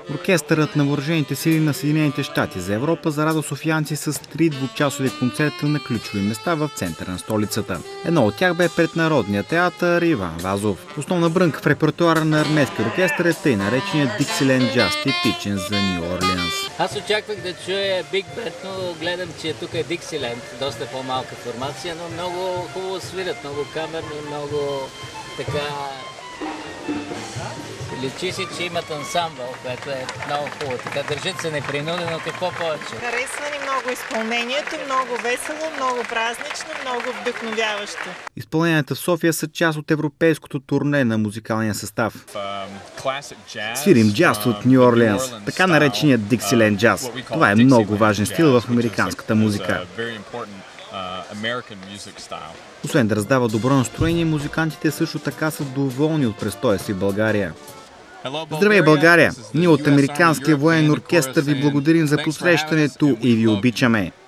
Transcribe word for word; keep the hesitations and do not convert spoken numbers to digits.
Оркестърът на въоръжените сили на Съединените щати за Европа зарадва софиянци с три двучасови концерта на ключови места в центъра на столицата. Едно от тях бе пред Народния театър Иван Вазов. Основна брънка в репертуара на армейския оркестър е тъй нареченият Диксиленд джаз, типичен за Ню Орлеанс. Аз очаквах да чуя Биг Бенд, но гледам, че тук е Диксиленд, доста по-малка формация, но много хубаво свирят, много камерно, много така... Личи си, че имат ансамбъл, което е много хубаво. Така държат се непринудено, какво повече. Харесва ни много изпълнението, много весело, много празнично, много вдъхновяващо. Изпълненията в София са част от европейското турне на музикалния състав. Свирим джаз от Ню Орлеанс, така нареченият Диксиленд джаз. Това е много важен стил в американската музика. Освен да раздава добро настроение, музикантите също така са доволни от престоя си в България. Здравей, България! Ние от Американския военен оркестър ви благодарим за посрещането и ви обичаме!